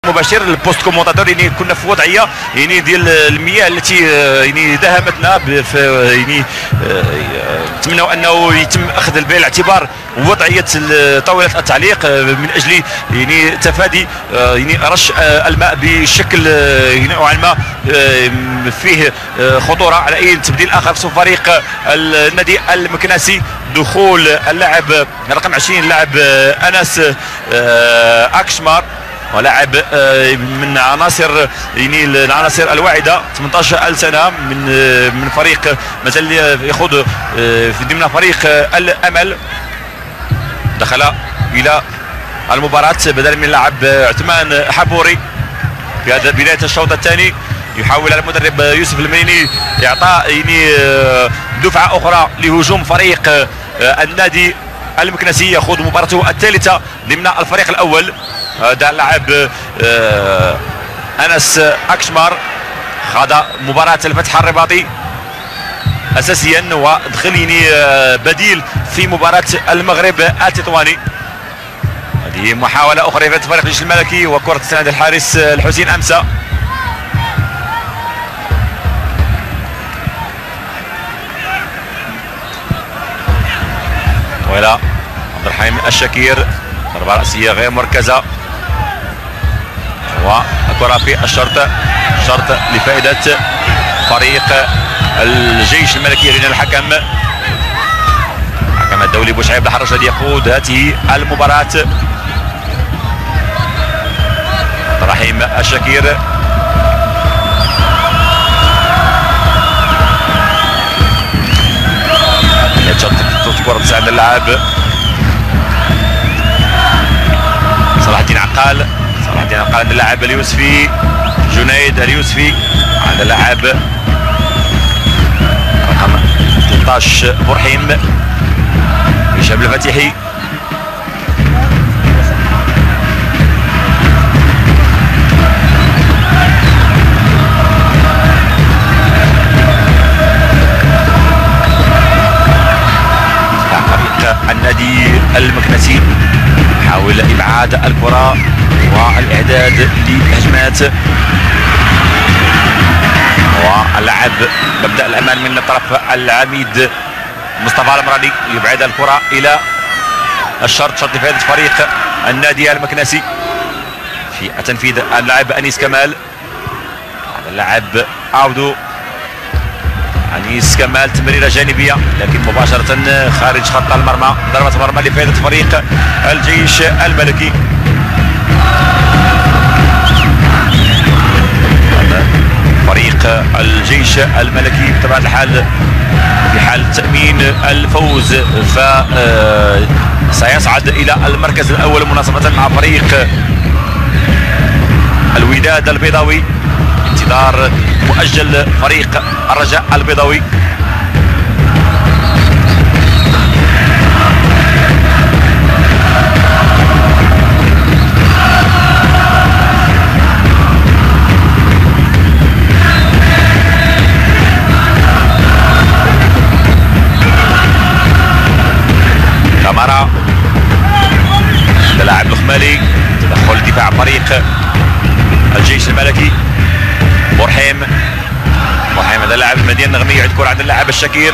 مباشر البوست كومونتاتور. يعني كنا في وضعيه يعني ديال المياه التي يعني داهمتنا يعني نتمنوا انه يتم اخذ بعين الاعتبار وضعيه طاوله التعليق من اجل يعني تفادي يعني رش الماء بشكل نوعا ما فيه خطوره على اي تبديل اخر في فريق النادي المكناسي. دخول اللاعب رقم 20 اللاعب انس اكشمار، ولاعب من عناصر يعني العناصر الواعده 18 سنه من فريق مازال يخوض في ضمن فريق الامل. دخل الى المباراه بدلا من اللاعب عثمان حبوري في هذا بدايه الشوط الثاني. يحاول المدرب يوسف المريني اعطاء يعني دفعه اخرى لهجوم فريق النادي المكناسي يخوض مباراته الثالثه ضمن الفريق الاول. هذا اللاعب انس اكشمار خاض مباراه الفتح الرباطي اساسيا ودخل يعني بديل في مباراه المغرب التطواني. هذه محاوله اخرى في فريق الجيش الملكي وكره تساند الحارس الحسين امسه. ولا عبد الرحيم الشكير ضربه راسيه غير مركزه وكره في الشرط لفائده فريق الجيش الملكي. لان الحكم الدولي بوشعيب الحرش الذي يقود هذه المباراه عبد الرحيم الشكير. كرة تساعد اللاعب صلاح الدين عقال عند اللاعب اليوسفي جنيد اليوسفي عند اللاعب رقم 13 برحيم هشام الفاتحي. النادي المكنسي حاول ابعاد الكره والاعداد للهجمات، واللاعب مبدا الامان من طرف العميد مصطفى المرادي يبعد الكره الى شرط لفائده فريق النادي المكنسي في تنفيذ اللاعب انيس كمال. هذا اللاعب عودو انيس كمال تمريره جانبيه لكن مباشره خارج خط المرمى. ضربه مرمى لفائده فريق الجيش الملكي. فريق الجيش الملكي بطبيعه الحال في حال تامين الفوز فسيصعد الى المركز الاول مناصفه مع فريق الوداد البيضاوي. انتظار مؤجل فريق الرجاء البيضاوي. كامارا اللاعب الخمالي تدخل دفاع فريق الجيش الملكي. برحيم هذا لاعب المدينه النغميه يعيد كره عند اللاعب الشكير.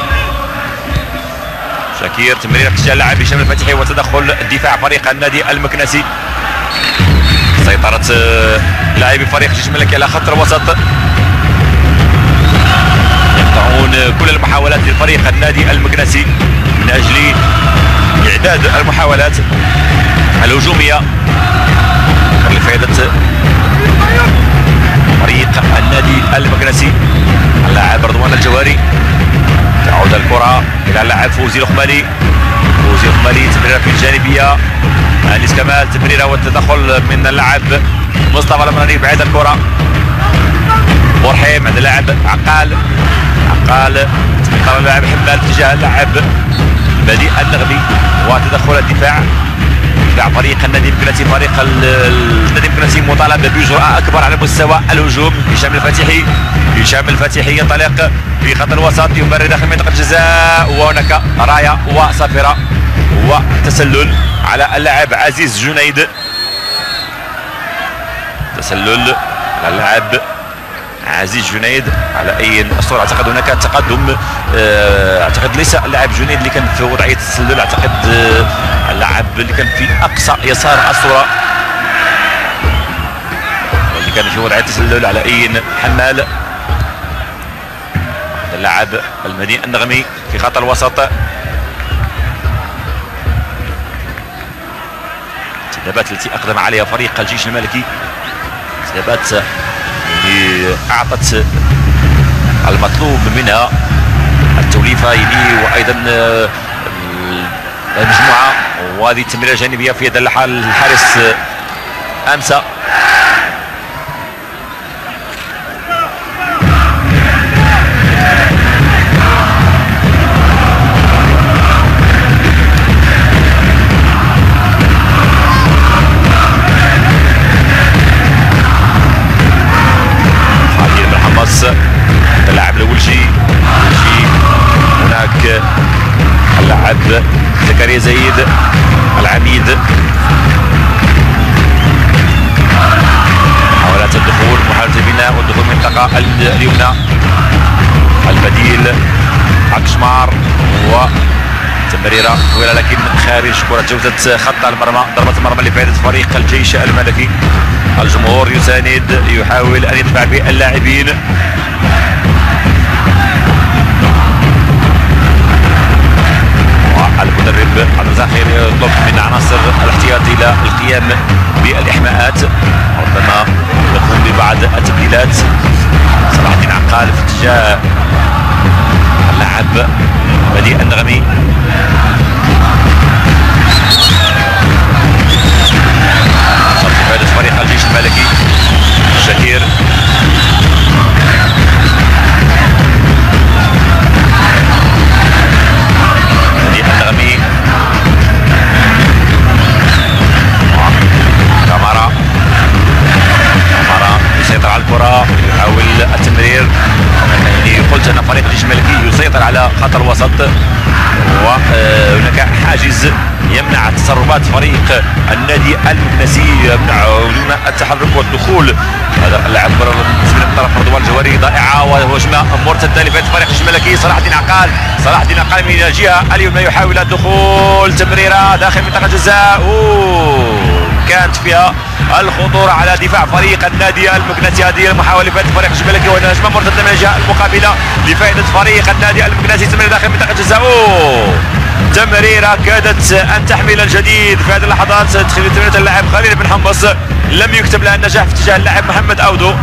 شكير تمريره في اتجاه اللاعب هشام الفتحي وتدخل دفاع فريق النادي المكنسي. سيطره لاعبي فريق الجيش الملكي على خط الوسط يقطعون كل المحاولات لفريق النادي المكنسي من اجل اعداد المحاولات الهجوميه لفائده فريق النادي المكنسي. اللاعب رضوان الجواري تعود الكره الى اللاعب فوزي الخمالي. تمريره في الجانبيه انيس كمال تمريره والتدخل من اللاعب مصطفى المراني بعيد الكره. برحيم عند اللاعب عقال اللاعب حمال اتجاه اللاعب بديء النغمي وتدخل الدفاع فريق النادي المكنسي. فريق النادي المكنسي مطالب بجرأة اكبر على مستوى الهجوم. هشام الفاتحي ينطلق في خط الوسط يمرر داخل منطقه الجزاء وهناك رايه وصافره وتسلل على اللاعب عزيز جنيد. تسلل على اللاعب عزيز جنيد. على اي الصوره اعتقد هناك تقدم، اعتقد ليس اللاعب جنيد اللي كان في وضعيه التسلل، اعتقد اللاعب اللي كان في اقصى يسار الصوره اللي كان في وضعيه التسلل. على اي حمال اللاعب المدينة النغمي في خط الوسط. الانتدابات التي اقدم عليها فريق الجيش الملكي، انتدابات اللي اعطت المطلوب منها التوليفه وايضا المجموعه. وهذه التمريره جانبيه في يد الحارس امسه. اللاعب الولجي هناك اللاعب زكريا زايد العميد، محاولات الدخول، محاولة البناء والدخول من المنطقة اليمنى. البديل عكشمار وتمريرة طويلة لكن خارج كرة جوزة خط المرمى. ضربة المرمى لفائدة فريق الجيش الملكي. الجمهور يساند، يحاول ان يدفع باللاعبين. والمدرب عبد الرزاق خيري يطلب من عناصر الاحتياط الى القيام بالاحماءات، ربما يقوم ببعض التبديلات. صلاح الدين عقال في اتجاه اللاعب بديع النغمي. فائدة فريق الجيش الملكي. شهير بديع النغمي. كامارا يسيطر على الكرة، يحاول التمرير. يعني قلت ان فريق الجيش الملكي يسيطر على خط الوسط، وهناك حاجز يمنع تصرفات فريق النادي المكنسي، يمنعون التحرك والدخول. هذا اللاعب من طرف رضوان الجواري ضائعه، وهجمه مرتده لفائده فريق الجيش الملكي. صلاح الدين عقال من الجهه اليمنى يحاول الدخول، تمريره داخل منطقه الجزاء كانت فيها الخطوره على دفاع فريق النادي المكنسي. هذه المحاوله لفائده فريق الجيش الملكي، وهنا هجمه مرتده من الجهه المقابله لفائده فريق النادي المكنسي. تمريره داخل منطقه الجزاء، تمريره كادت ان تحمل الجديد في هذه اللحظات. تدخل تمريره اللاعب خليل بن حمص، لم يكتب لها النجاح في اتجاه اللاعب محمد اودو،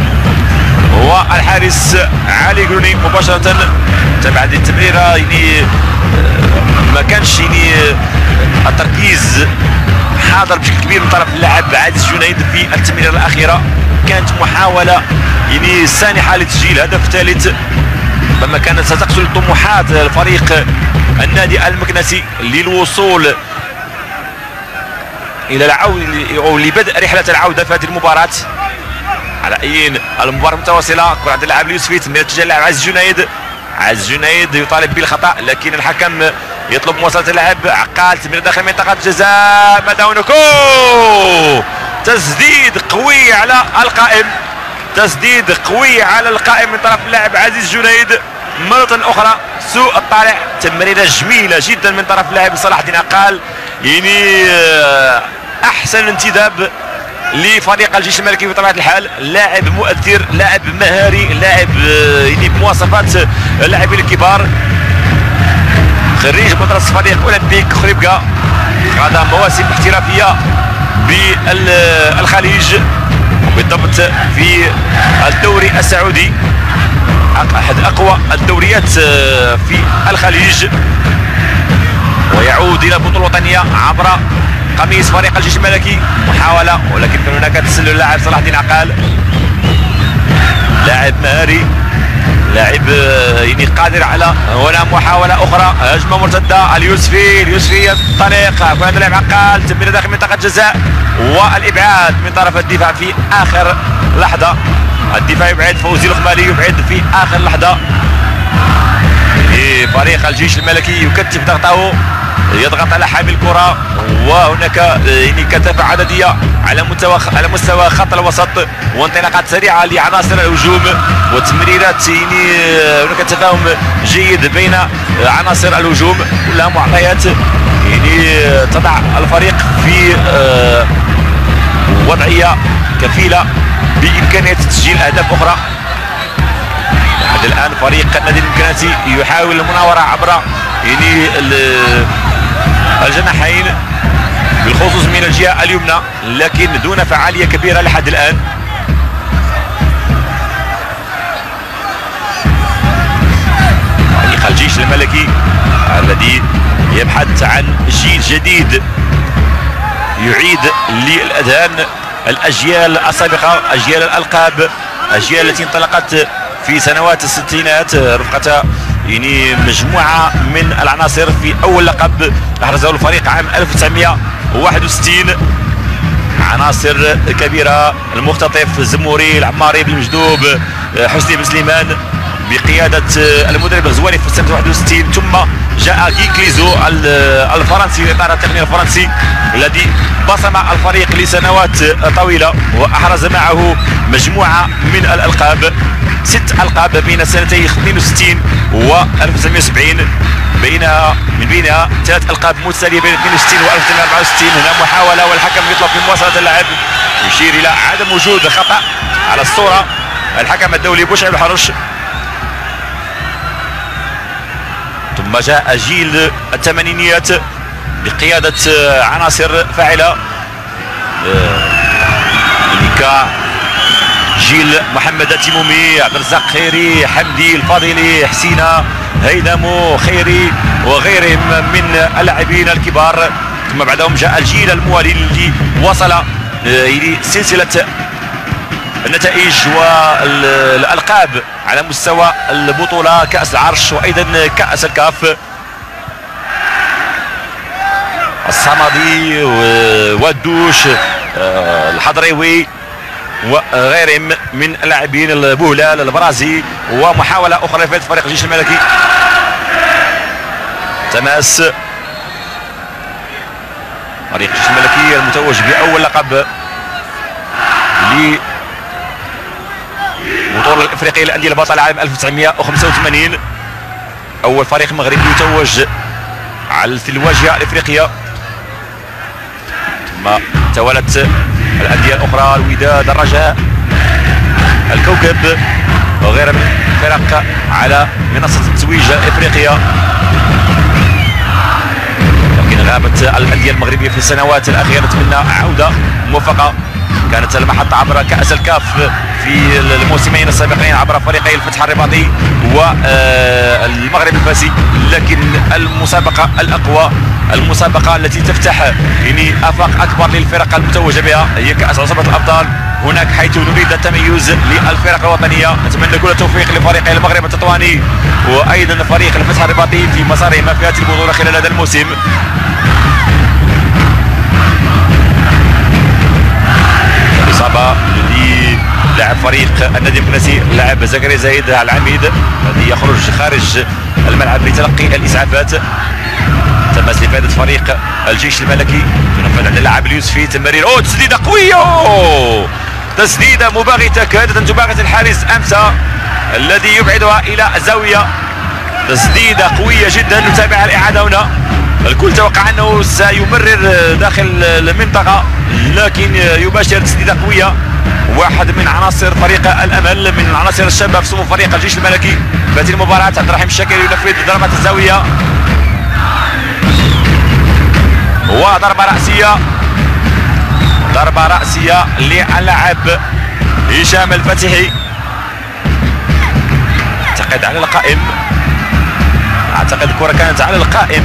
والحارس علي قروني مباشره تبع هذه التمريره. يعني ما كانش يعني التركيز حاضر بشكل كبير من طرف اللاعب عزيز جنيد في التمريره الاخيره. كانت محاوله يعني سانحه لتسجيل هدف ثالث، ربما كانت ستقتل طموحات فريق النادي المكنسي للوصول الى العودة او لبدء رحله العوده في هذه المباراه. على اي المباراه متواصله، كره عند اللاعب اليوسفي، تمريره اتجاه اللاعب عزيز جنيد يطالب بالخطا، لكن الحكم يطلب مواصله اللاعب عقال. تمريره داخل منطقه الجزاء، ماذا هناك تسديد قوي على القائم، تسديد قوي على القائم من طرف اللاعب عزيز جنيد. مرة أخرى سوء الطالع، تمريرة جميلة جدا من طرف اللاعب صلاح الدين عقال. يعني أحسن انتداب لفريق الجيش الملكي بطبيعة الحال. لاعب مؤثر، لاعب مهاري، لاعب يعني بمواصفات اللاعبين الكبار. خريج مدرسة فريق أولمبيك خريبكا، خاض مواسم احترافية بالخليج، بالضبط في الدوري السعودي، احد اقوى الدوريات في الخليج، ويعود الى البطوله الوطنيه عبر قميص فريق الجيش الملكي. محاوله ولكن كان هناك تسلل اللاعب صلاح الدين عقال. لاعب مهاري، لاعب يعني قادر على هنا محاوله اخرى، هجمه مرتده. اليوسفي ينطلق، هذا اللاعب عقال، تمريره داخل منطقه الجزاء والابعاد من طرف الدفاع في اخر لحظه. الدفاع يبعد، فوزي الخمالي يبعد في اخر لحظه. فريق الجيش الملكي يكثف ضغطه يضغط على حامل الكره، وهناك يعني كثافه عدديه على مستوى خط الوسط، وانطلاقات سريعه لعناصر الهجوم وتمريرات، يعني هناك تفاهم جيد بين عناصر الهجوم، كلها معطيات يعني تضع الفريق في وضعيه كفيله بامكانيه تسجيل اهداف اخرى. لحد الان فريق النادي المكناسي يحاول المناوره عبر يعني الجناحين بالخصوص من الجهه اليمنى، لكن دون فعاليه كبيره لحد الان. فريق الجيش الملكي الذي يبحث عن جيل جديد يعيد للاذهان الاجيال السابقه، اجيال الالقاب، اجيال التي انطلقت في سنوات الستينات رفقه يعني مجموعه من العناصر في اول لقب احرزه الفريق عام 1961. عناصر كبيره، المختطف، الزموري، العماري بن مجدوب، حسني بن سليمان بقياده المدرب الغزواني في سنه 61، ثم جاء جي كليزو الفرنسي في اطار التقنيه الفرنسي الذي بصم الفريق لسنوات طويله واحرز معه مجموعه من الالقاب، 6 القاب بين سنتي 62 و 1970، من بينها 3 القاب متتاليه بين 62 و 1964. هنا محاوله والحكم يطلب بمواصله اللعب، يشير الى عدم وجود خطا على الصوره الحكم الدولي بوشعب الحرش. ثم جاء جيل الثمانينيات بقياده عناصر فاعله جيل محمد التيمومي، عبد الرزاق خيري، حمدي الفاضلي، حسينه، هيدمو، خيري وغيرهم من اللاعبين الكبار. ثم بعدهم جاء الجيل الموالي الذي وصل الى سلسله النتائج والالقاب على مستوى البطوله، كاس العرش وايضا كاس الكاف. الصمدي والدوش، الحضريوي وغيرهم من اللاعبين، البوهلال، البرازي، ومحاوله اخرى لفائده فريق الجيش الملكي. تماس فريق الجيش الملكي المتوج باول لقب للبطوله الافريقيه للانديه البطله عام 1985، اول فريق مغربي يتوج في الواجهه الافريقيه. ثم توالت الانديه الاخرى، الوداد، الرجاء، الكوكب وغيرها من الفرق على منصه التتويج الافريقيه، لكن غابت الانديه المغربيه في السنوات الاخيره. نتمنى عوده موفقه. كانت المحطه عبر كاس الكاف في الموسمين السابقين عبر فريقي الفتح الرباطي والمغرب الفاسي، لكن المسابقه الاقوى، المسابقه التي تفتح يعني افاق اكبر للفرق المتوجه بها هي كاس عصبه الابطال، هناك حيث نريد التميز للفرق الوطنيه. نتمنى كل التوفيق لفريقي المغرب التطواني وايضا فريق الفتح الرباطي في مسارهما في هذه البطوله خلال هذا الموسم. الاصابه للاعب فريق النادي المكناسي اللاعب زكريا زايد العميد الذي يخرج خارج الملعب لتلقي الاسعافات. تماس لفائده فريق الجيش الملكي، تنفذ عند اللاعب اليوسفي، تمرير تسديده قويه، تسديده مباغته كادت ان تباغت الحارس امسا الذي يبعدها الى زاويه، تسديده قويه جدا. نتابع الاعاده هنا، الكل توقع انه سيمرر داخل المنطقه لكن يباشر تسديده قويه. واحد من عناصر فريق الامل، من العناصر الشابه في صفوف فريق الجيش الملكي في هذه المباراه. عبد الرحيم الشاكر ينفذ ضربه الزاويه وضربه راسيه، ضربه راسيه للاعب هشام الفتحي، اعتقد على القائم، اعتقد الكره كانت على القائم،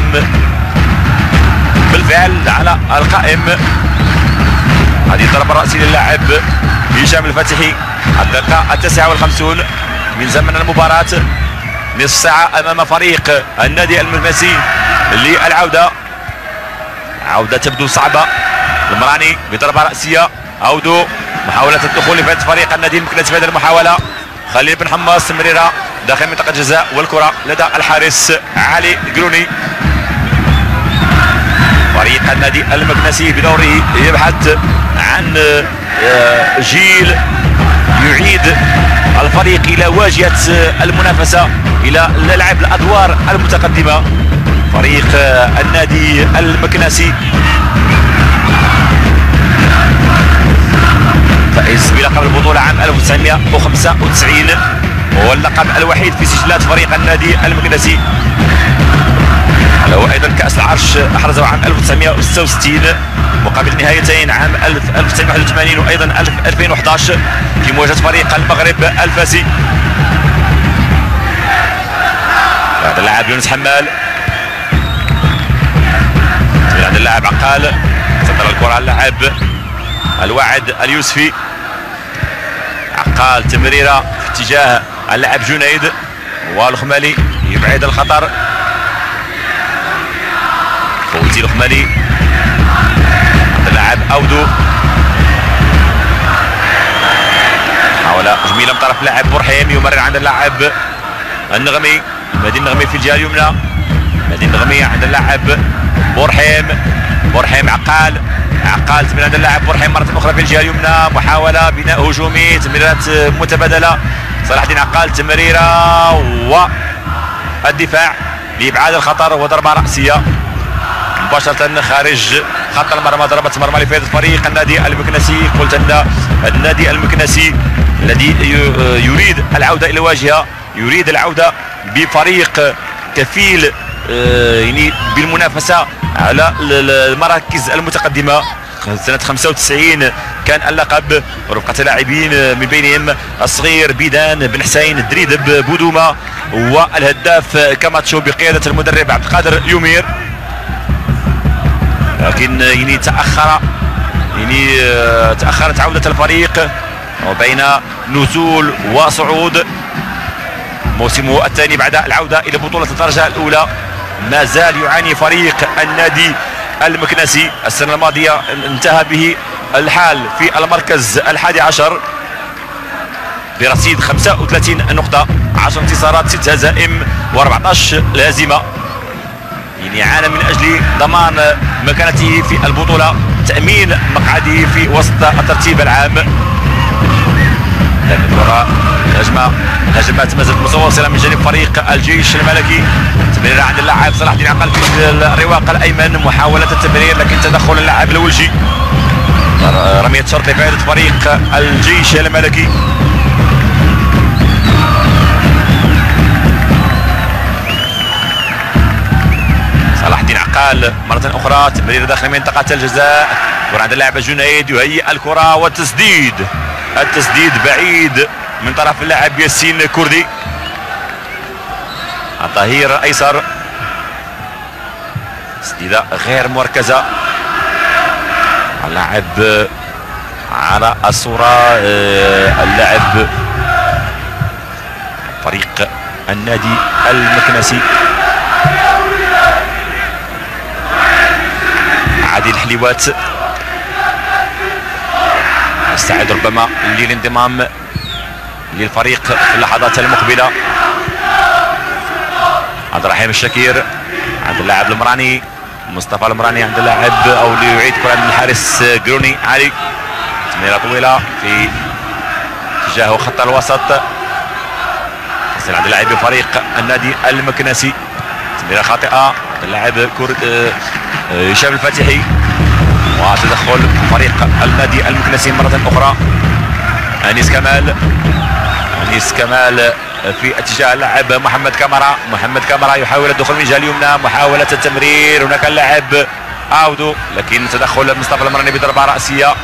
بالفعل على القائم. هذه الضربه الراسيه للاعب هشام الفتحي. الدقيقه 59 من زمن المباراه، نصف ساعه امام فريق النادي المكناسي للعوده. عوده تبدو صعبه، المراني بضربه راسيه، عودو محاوله الدخول لفائده فريق النادي المكناسي في هذه المحاوله. خليل بن حماص تمريره داخل منطقه الجزاء والكره لدى الحارس علي قروني. فريق النادي المكنسي بدوره يبحث عن جيل يعيد الفريق الى واجهه المنافسه، الى لعب الادوار المتقدمه. فريق النادي المكنسي فائز بلقب البطوله عام 1995، هو اللقب الوحيد في سجلات فريق النادي المكنسي. هو ايضا كاس العرش احرزه عام 1966 مقابل نهايتين عام 1981 وايضا 2011 في مواجهه فريق المغرب الفاسي. هذا اللاعب يونس حمال، هذا اللاعب عقال، تصدر الكره اللاعب الواعد اليوسفي. عقال تمريره في اتجاه اللاعب جنيد والخمالي يبعد الخطر. فوزي الخمالي، اللاعب اودو حاول جميله من طرف اللاعب برحيم، يمرر عند اللاعب النغمي، مهدي النغمي في الجهه اليمنى، مهدي النغمي عند اللاعب برحيم عقال تمرير عند اللاعب برحيم مره اخرى في الجهه اليمنى، محاوله بناء هجومي، تمريرات متبادله. صلاح الدين عقال تمريره والدفاع لابعاد الخطر وضربه راسيه مباشرة خارج خط المرمى. ضربة مرمى لفائدة فريق النادي المكنسي. قلت أن النادي المكنسي الذي يريد العودة إلى الواجهة، يريد العودة بفريق كفيل يعني بالمنافسة على المراكز المتقدمة. سنة 95 كان اللقب رفقة لاعبين من بينهم الصغير بيدان بن حسين، الدريدب بودوما، والهداف كاماتشو بقيادة المدرب عبد القادر يومير. لكن يعني تأخرت عودة الفريق وبين نزول وصعود. موسمه الثاني بعد العودة إلى بطولة الدرجة الأولى. ما زال يعاني فريق النادي المكنسي. السنة الماضية انتهى به الحال في المركز 11 برصيد 35 نقطة، 10 انتصارات، 6 هزائم و14 هزيمة. يعني عانى من اجل ضمان مكانته في البطوله، تامين مقعده في وسط الترتيب العام. الكره هجمات ما زالت متواصله من جانب فريق الجيش الملكي. تمرير عند اللاعب صلاح الدين عقل في الرواق الايمن، محاوله التمرير لكن تدخل اللاعب الولجي. رميه شرط لفائده فريق الجيش الملكي. صلاح الدين عقال مرة أخرى، تمرير داخل منطقة الجزاء، كرة عند اللاعب جنيد يهيئ الكرة والتسديد. التسديد بعيد من طرف اللاعب ياسين كردي. الظهير الأيسر، تسديدة غير مركزة. اللاعب على الصورة اللاعب فريق النادي المكنسي عادل الحليوات، يستعد ربما للانضمام للفريق في اللحظات المقبلة. عبد الرحيم الشكير عند اللاعب المراني، مصطفى المراني عند اللاعب او ليعيد كرة من الحارس جروني علي. تمريرة طويلة في اتجاه خط الوسط، تصل عند اللاعب فريق النادي المكنسي. تمريرة خاطئة عند اللاعب هشام الفاتحي، وتدخل فريق النادي المكنسي مرة أخرى. أنيس كمال في اتجاه اللاعب محمد كامارا يحاول الدخول من الجهة اليمنى، محاولة التمرير، هناك اللاعب اودو لكن تدخل مصطفى المراني بضربة رأسية.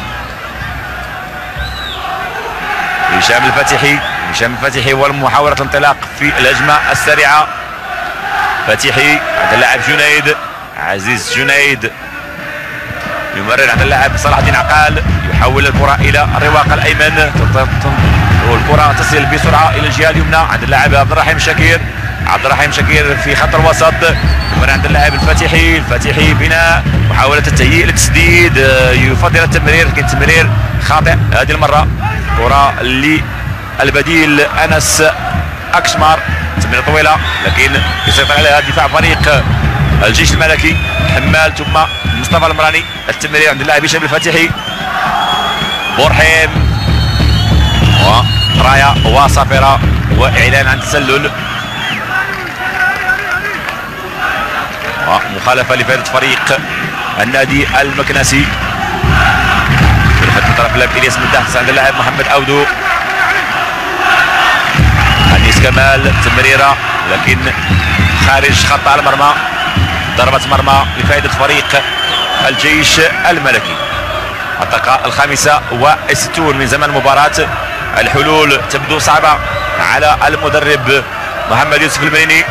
هشام الفاتحي والمحاولة الانطلاق في الهجمة السريعة. فاتحي عند اللاعب عزيز جنيد يمرر عند اللاعب صلاح الدين عقال، يحول الكرة إلى الرواق الأيمن، والكرة تصل بسرعة إلى الجهة اليمنى عند اللاعب عبد الرحيم شكير في خط الوسط، يمرر عند اللاعب الفاتحي بناء، محاولة التهيئ للتسديد، يفضل التمرير لكن تمرير خاطئ هذه المرة. كرة للبديل أنس أكشمار، تمريرة طويلة لكن يسيطر عليها دفاع فريق الجيش الملكي. حمال ثم مصطفى المراني. التمرير عند اللاعب هشام الفاتحي. بورحيم ورايا وصافره واعلان عن التسلل ومخالفه لفائده فريق النادي المكناسي. من طرف اللاعب الياس مداحس عند اللاعب محمد اودو. انيس كمال تمريره لكن خارج خط المرمى. ضربة مرمى لفائدة فريق الجيش الملكي. الدقيقة الخامسة والستون من زمن المباراة. الحلول تبدو صعبة على المدرب محمد يوسف المريني.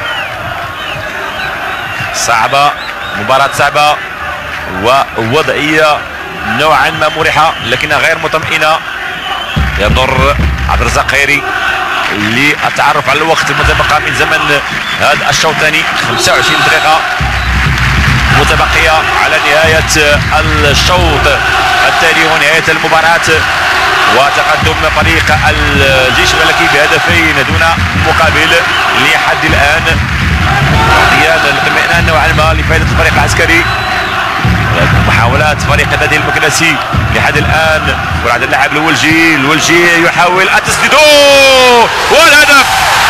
صعبة، مباراة صعبة ووضعية نوعا ما مريحة لكنها غير مطمئنة. يضر عبد الرزاق خيري للتعرف على الوقت المتبقى من زمن هذا الشوط الثاني. 25 دقيقة متبقية على نهاية الشوط الثاني ونهاية المباراة. وتقدم فريق الجيش الملكي بهدفين دون مقابل لحد الآن. اعطيان الاطمئنان نوعا ما لفائدة الفريق العسكري. محاولات فريق النادي المكناسي لحد الان. وعند اللاعب الولجي يحاول التسديد والهدف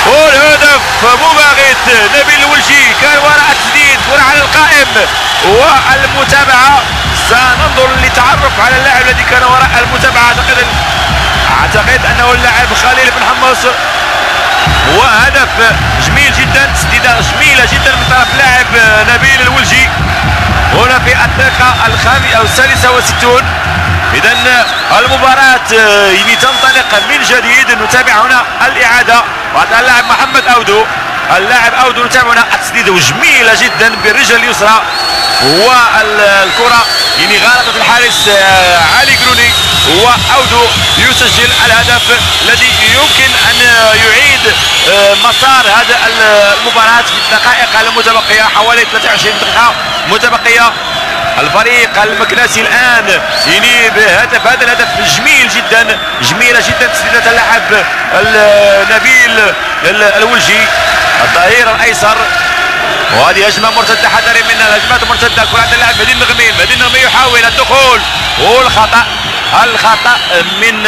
مباغت نبيل الولجي كان وراء التسديد كرة على القائم والمتابعة. سننظر للتعرف على اللاعب الذي كان وراء المتابعة. اعتقد انه اللاعب خليل بن حمص. وهدف جميل جدا، تسديدة جميلة جدا من طرف لاعب نبيل الولجي هنا في الدقيقة السادسة والستون. إذا المباراة تنطلق من جديد. نتابع هنا الإعادة وهذا اللاعب محمد أودو. اللاعب أودو نتابع هنا التسديدة جميلة جدا بالرجل اليسرى والكرة غالطت الحارس علي قروني. وأودو يسجل الهدف الذي يمكن أن يعيد مسار هذا المباراة في الدقائق المتبقية. حوالي 23 دقيقة متبقية. الفريق المكناسي الآن بهدف. هذا الهدف جميل جدا، جميلة جدا تسديدة اللاعب نبيل الولجي الظهير الأيسر. وهذه هجمة مرتدة، حذري من الهجمات المرتدة. كرة عند اللاعب مدين النغمي يحاول الدخول والخطأ من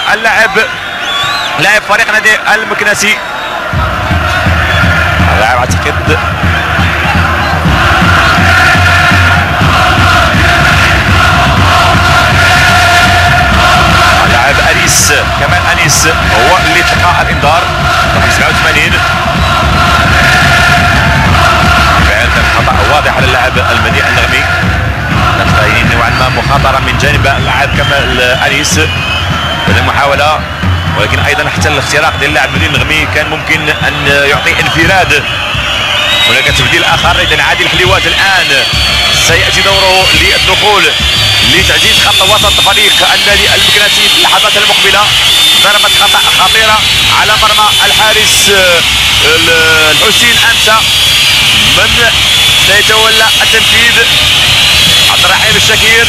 لاعب فريق نادي المكناسي. اللاعب اعتقد اللاعب انيس كمان انيس هو اللي تلقى الانذار رقم 87. خطأ واضح على اللاعب المدين النغمي. نوعا ما مخاطرة من جانب اللاعب كمال انيس. هذه محاولة ولكن ايضا حتى الاختراق ديال اللاعب المدين النغمي كان ممكن ان يعطي انفراد. هناك تبديل اخر. اذا عادل حليوات الان سياتي دوره للدخول لتعزيز خط وسط فريق النادي المكناسي في اللحظات المقبله. ضربة خطأ خطيرة على مرمى الحارس الحسين انسة. من سيتولى التنفيذ؟ عبد الرحيم الشكير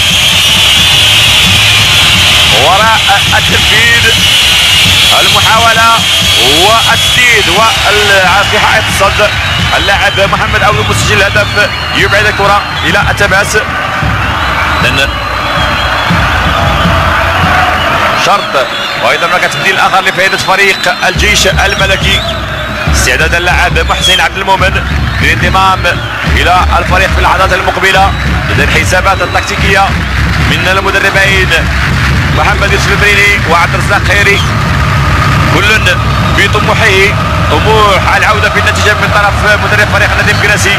وراء التنفيذ. المحاولة والتسديد وفي حائط الصد. اللاعب محمد أودو مسجل الهدف يبعد الكرة إلى التماس. شرط وأيضا هناك تبديل آخر لفائدة فريق الجيش الملكي. استعداد اللاعب محسن عبد المؤمن للانضمام إلى الفريق في اللحظات المقبلة. إذا الحسابات التكتيكية من المدربين محمد يوسف المريني وعبد الرزاق خيري كل بطموحه طموح العودة في النتيجة من طرف مدرب فريق النادي المكناسي.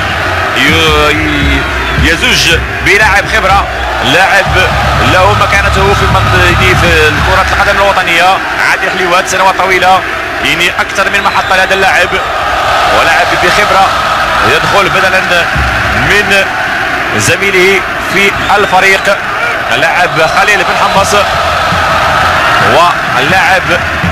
يزوج بلاعب خبرة، لاعب له مكانته في كرة القدم الوطنية. عادل حليوات سنوات طويلة أكثر من محطة لهذا اللاعب ولاعب بخبرة يدخل بدلا من زميله في الفريق اللاعب خليل بن حمص. واللاعب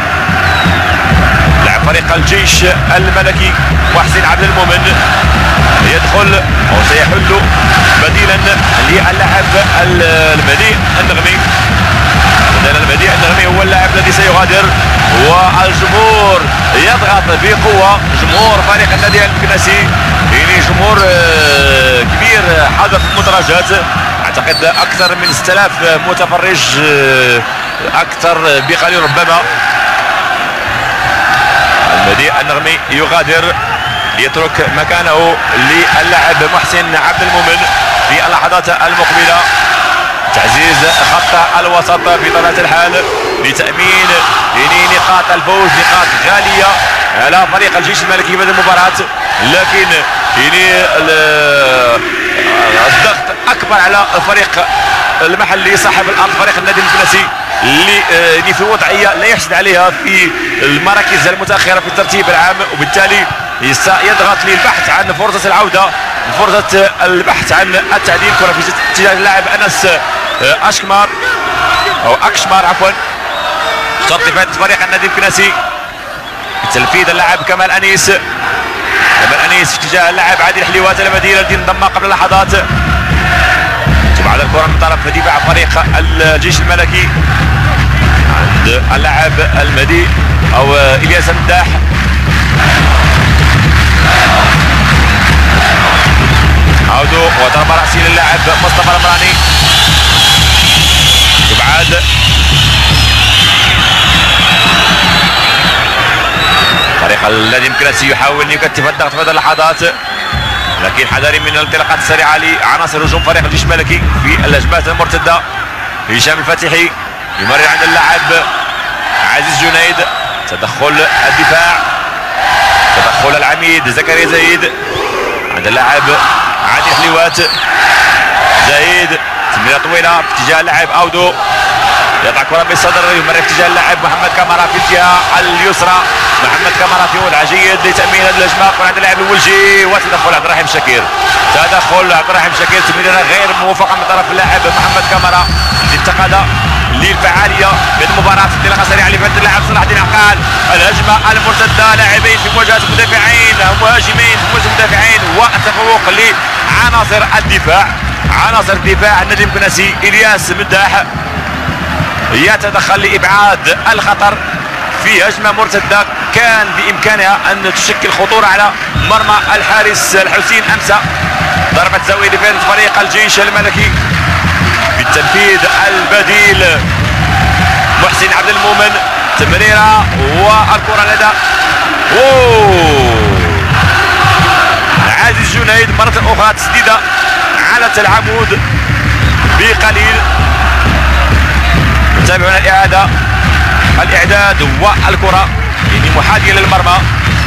لاعب فريق الجيش الملكي محسن عبد المؤمن يدخل او سيحل بديلا للاعب المدين النغمي. المدين النغمي هو اللاعب الذي سيغادر والجمهور يضغط بقوه. جمهور فريق النادي المكناسي يعني جمهور كبير حاضر في المدرجات، اعتقد اكثر من 6000 متفرج، اكثر بقليل ربما. المهدي النغمي يغادر يترك مكانه للاعب محسن عبد المؤمن في اللحظات المقبله. تعزيز خط الوسط بطبيعه الحال لتامين يعني نقاط الفوز، نقاط غاليه على فريق الجيش الملكي في هذه المباراه، لكن يعني الضغط اكبر على الفريق المحلي صاحب الارض فريق النادي المكناسي اللي في وضعيه لا يحسد عليها في المراكز المتاخره في الترتيب العام، وبالتالي يضغط للبحث عن فرصه العوده، فرصه البحث عن التعديل. كره في اتجاه اللاعب انس اشكمار او اكشمار عفوا، خط دفاع فريق النادي المكناسي تنفيذ اللاعب كمال انيس. كمال انيس في اتجاه اللاعب عادل حليوات المدينه الذي انضم قبل لحظات. تبعد الكره من طرف دفاع فريق الجيش الملكي عند اللاعب المهدي او الياس مداح. عودوا وضربه راسيه للاعب مصطفى المراني. تبعد فريق النادي المكناسي يحاول ان يكثف الضغط في هذه اللحظات، لكن حذري من الانطلاقات السريعه لعناصر هجوم فريق الجيش الملكي في الهجمات المرتده. هشام الفتحي يمرر عند اللاعب عزيز جنيد. تدخل الدفاع، تدخل العميد زكريا زايد عند اللاعب عادل حليوات. زايد تمريره طويله في اتجاه اللاعب اودو، يضع كره بالصدر يمرر في اتجاه اللاعب محمد كامارا في الجهه اليسرى. محمد كامارا في وضع جيد لتامين هذه الهجمه. كره عند اللاعب الولجي وتدخل عبد الرحيم شاكير. تدخل عبد الرحيم شاكير، تمريره غير موفقه من طرف اللاعب محمد كامارا انتقد للفعاليه من المباراه. انطلاقه سريعه لفرد اللاعب صلاح الدين عقال. الهجمه المرتده، لاعبين في مواجهه مدافعين مهاجمين في مواجهه مدافعين، والتفوق لعناصر الدفاع. عناصر الدفاع النادي المكناسي الياس مداح يتدخل لابعاد الخطر في هجمه مرتده كان بامكانها ان تشكل خطوره على مرمى الحارس الحسين امسه. ضربه زاويه لفريق الجيش الملكي بالتنفيذ البديل محسن عبد المؤمن. تمريره والكره لدى عزيز جنيد مره اخرى، تسديده على العمود بقليل. نتابعون الاعداد والكره يعني محاذيه للمرمى.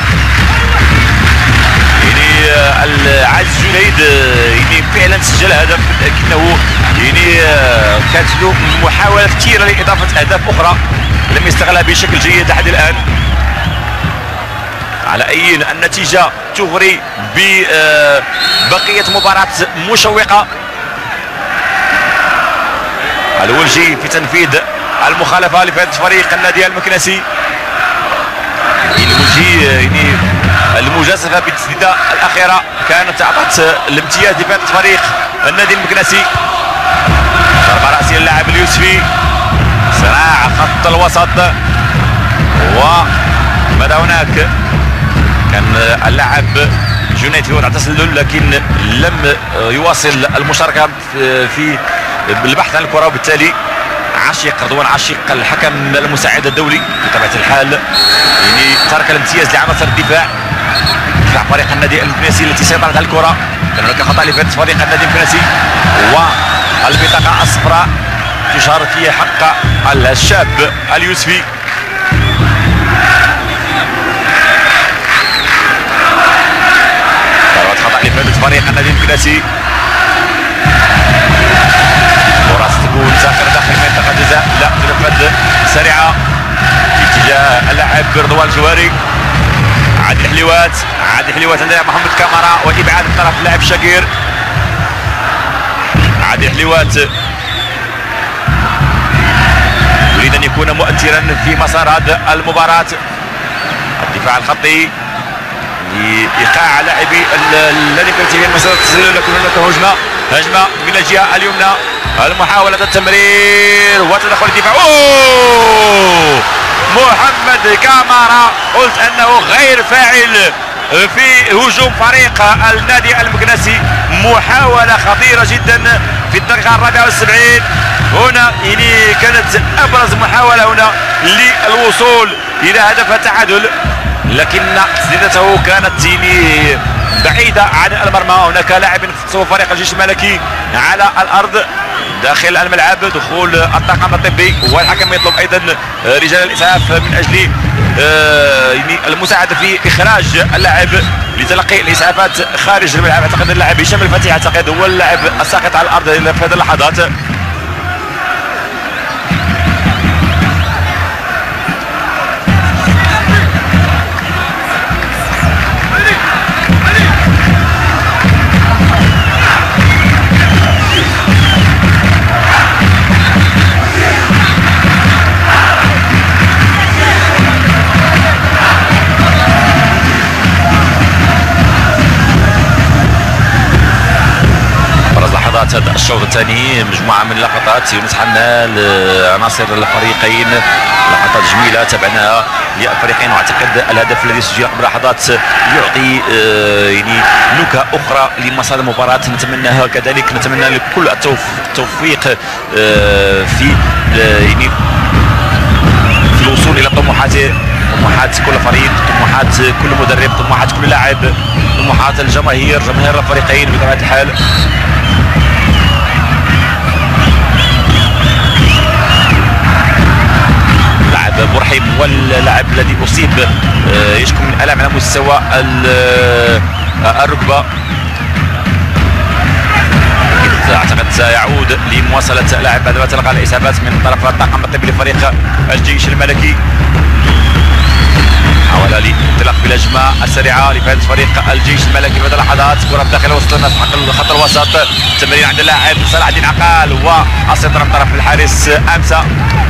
يعني عزيز جنيد يعني فعلا سجل هدف، لكنه يعني كانت له محاولات كثيره لاضافه اهداف اخرى لم يستغلها بشكل جيد لحد الان. على اي النتيجه تغري ببقيه مباراه مشوقه. الولجي في تنفيذ المخالفه لفريق فريق النادي المكناسي. الولجي يعني المجازفه بالتسديده الاخيره كانت اعطت الامتياز لفريق النادي المكناسي. ضربه راسيه للاعب اليوسفي، صراع خط الوسط، وبدا هناك كان اللاعب جنيد في وضع تسلل لكن لم يواصل المشاركه في البحث عن الكره، وبالتالي عاشق رضوان عاشق الحكم المساعد الدولي بطبيعه الحال يعني ترك الامتياز لعناصر الدفاع. دفاع فريق النادي المكناسي التي سيطرت على الكره، كان هناك خطا لفريق النادي المكناسي، والبطاقه الصفراء تشار في حق الشاب اليوسفي. خطا لفريق النادي المكناسي. فرص تكون ساخره داخل منطقه الجزاء، لا تنفذ سريعه في اتجاه اللاعب رضوان الجواري. عادل حليوات، عادل حليوات عند محمد كامارا وابعاد من طرف اللاعب شاكير. عادل حليوات يريد ان يكون مؤثرا في مسار هذه المباراه. الدفاع الخطي لايقاع لاعبي الذي كانت في مسار التسلل، لكن هناك هجمه من الجهه اليمنى. المحاولة التمرير وتدخل الدفاع. محمد محمد كامارا قلت انه غير فاعل في هجوم فريق النادي المكناسي. محاولة خطيرة جدا في الدقيقة 74 هنا، يعني كانت ابرز محاولة هنا للوصول الى هدف التعادل، لكن تسديدته كانت يعني بعيدة عن المرمى. هناك لاعب من فريق الجيش الملكي على الارض داخل الملعب، دخول الطاقم الطبي والحكم يطلب ايضا رجال الاسعاف من اجل يعني المساعده في اخراج اللاعب لتلقي الاسعافات خارج الملعب. اعتقد اللاعب هشام الفتيح اعتقد هو اللاعب الساقط على الارض في هذه اللحظات. هذا الشوط الثاني مجموعه من اللقطات يونس حنال عناصر الفريقين، لقطات جميله تابعناها للفريقين، واعتقد الهدف الذي سجل قبل لحظات يعطي يعني نكهه اخرى لمسار المباراه. نتمناها كذلك، نتمنى لكل التوفيق في يعني في الوصول الى طموحاته، طموحات كل فريق، طموحات كل مدرب، طموحات كل لاعب، طموحات الجماهير، جماهير الفريقين بطبيعه الحال. لاعب برحيم هو اللاعب الذي اصيب يشكو من الام على مستوى الركبه، اعتقد سيعود لمواصله اللعب بعد ما تلقى الاصابات من طرف الطاقم الطبي لفريق الجيش الملكي. حاول الانطلاق بالهجمه السريعه لفائده فريق الجيش الملكي في هذه اللحظات. كره داخل وسط خط الوسط، تمرير عند اللاعب صلاح الدين عقال والسيطره من طرف الحارس امسه.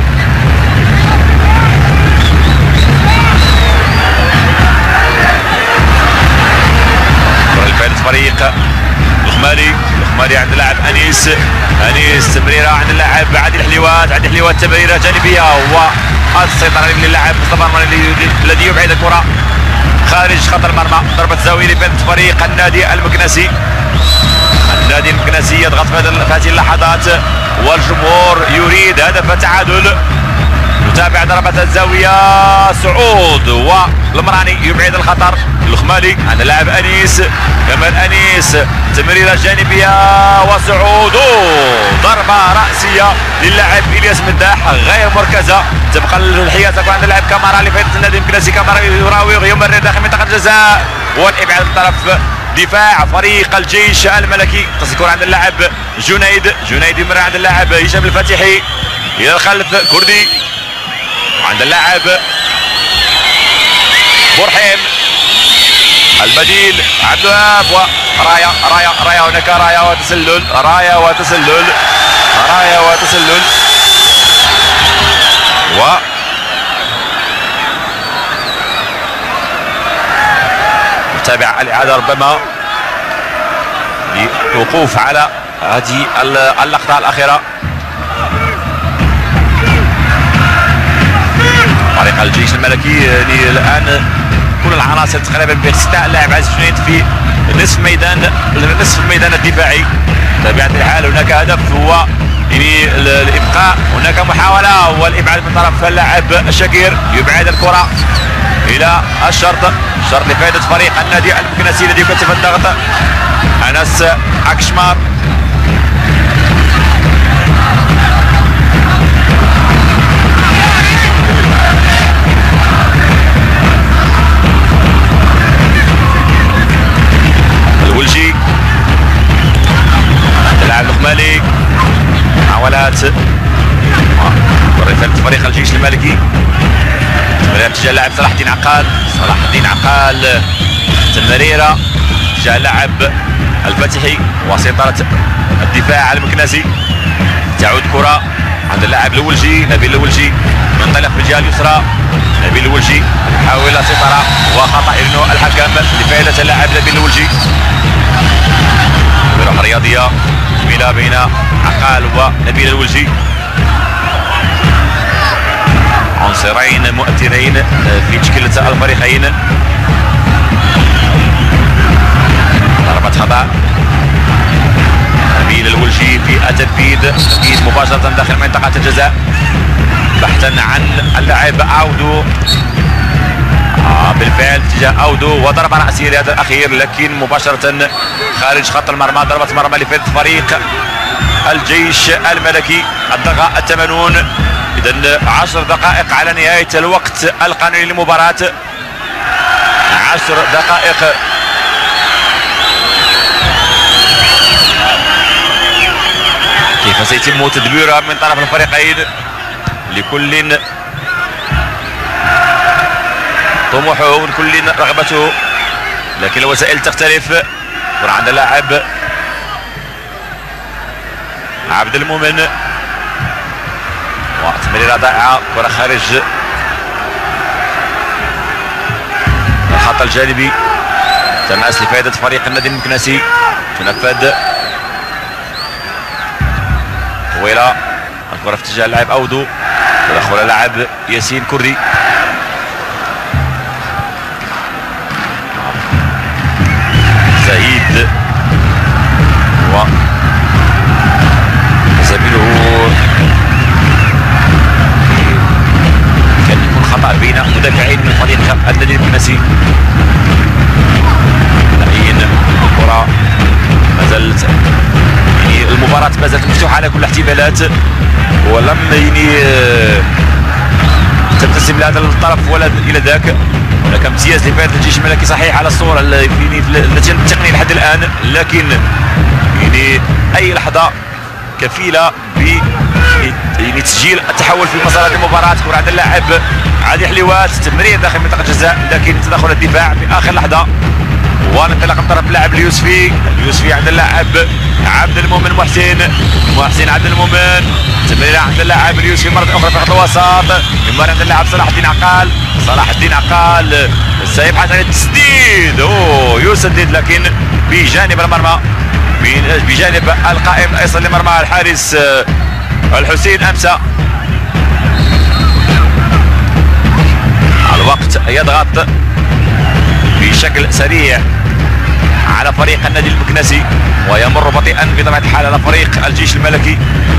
لفائده فريق الخمالي عند اللاعب انيس تمريره عند اللاعب عادل حليوات تمريره جانبيه والسيطره للاعب مصطفى الذي يبعد الكره خارج خط المرمى. ضربه زاويه لفائده فريق النادي المكناسي. النادي المكناسي يضغط في هذه اللحظات والجمهور يريد هدف التعادل. نتابع ضربة الزاوية، صعود والمراني يبعد الخطر. الخمالي عند اللاعب كمال انيس تمريرة جانبية وصعود، ضربة رأسية للاعب الياس مداح غير مركزة. تبقى الحيازة تكون عند اللاعب كامارا لفائدة النادي المكناسي. كامارا يراوغ يمرر داخل منطقة الجزاء والابعاد من طرف دفاع فريق الجيش الملكي. تصل عند اللاعب جنيد يمرر عند اللاعب هشام الفتيحي الى الخلف. كردي عند اللاعب برحيم البديل عبد الوهاب ورايا هناك رايا وتسلل و نتابع الإعادة ربما للوقوف على هذه اللقطة الأخيرة. فريق الجيش الملكي يعني الآن كل العناصر تقريبا باستثناء اللاعب عزيز جنيد في نصف الميدان الدفاعي. بطبيعة الحال هناك هدف هو يعني الابقاء. هناك محاولة والابعاد من طرف اللاعب شاكير يبعد الكرة الى الشرط لفائدة فريق النادي المكناسي الذي يكثف الضغط. انس اكشمار الولجي اللاعب الخمالي، محاولات فريق الجيش الملكي اتجاه اللاعب صلاح الدين عقال تمريره اتجاه اللاعب الفتحي وسيطرة الدفاع المكناسي. تعود كرة عند اللاعب نبيل الولجي ينطلق في الجهة اليسرى. نبيل الولجي يحاول السيطرة وخطأ يرنو الحكم لفائدة اللاعب نبيل الولجي. روح رياضية جميلة بين عقال ونبيل الولجي. عنصرين مؤثرين في تشكيلة الفريقين. ضربة خطأ نبيل الولجي في التنفيذ مباشرة داخل منطقة الجزاء بحثا عن اللاعب اودو. بالفعل اتجاه اودو وضربة رأسية لهذا الاخير لكن مباشرة خارج خط المرمى. ضربة مرمى لفريق فريق الجيش الملكي. الدقائق 80. اذا 10 دقائق على نهاية الوقت القانوني للمباراة. 10 دقائق كيف سيتم تدبيرها من طرف الفريقين. لكل طموحه ولكل رغبته لكن الوسائل تختلف. كرة عند اللاعب عبد المؤمن وتمريرة ضائعة. كرة خارج الخط الجانبي. تماس لفائدة فريق النادي المكناسي. تنفذ طويلة. الكرة في اتجاه اللاعب اودو. تدخل اللاعب ياسين كردي. زهيد وزميله كان يكون خطأ بين مدافعين من فريق النادي المكناسي. لكن الكرة ما زالت المباراة ما زالت مفتوحة على كل الاحتمالات ولم تبتسم لهذا الطرف ولا الى ذاك. هناك امتياز لفائدة الجيش الملكي صحيح على الصورة التي التقنية لحد الان لكن اي لحظة كفيلة ب تسجيل التحول في مسار هذه المباراة. كرة عند اللاعب عادل حليوات. تمرير داخل منطقة الجزاء لكن تدخل الدفاع في اخر لحظة وانطلاق من طرف اللاعب اليوسفي. عند اللاعب عبد المؤمن محسن عبد المؤمن. تمريره عند اللاعب اليوسفي مرة اخرى في خط الوسط. يمر عند اللاعب صلاح الدين عقال سيبحث عن التسديد. يسدد لكن بجانب المرمى بجانب القائم الايسر لمرمى الحارس الحسين امسه. الوقت يضغط بشكل سريع على فريق النادي المكناسي ويمر بطيئا بطبيعة الحال على فريق الجيش الملكي.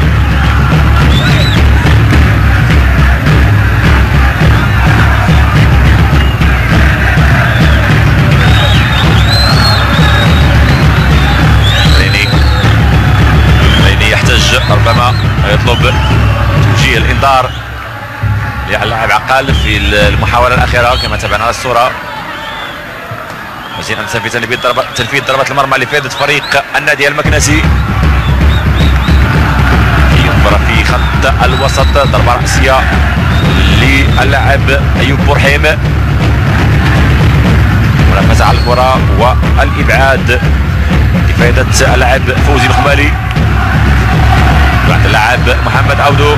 ليني يحتاج ربما يطلب توجيه الانذار للاعب عقال في المحاولة الأخيرة كما تابعنا الصورة. حسين أمسة في تنفيذ ضربة المرمى لفائدة فريق النادي المكناسي. ينظر في خط الوسط. ضربة رأسية للاعب أيوب برحيم. منافسة على الكرة والإبعاد لفائدة اللاعب فوزي الخمالي. بعد اللاعب محمد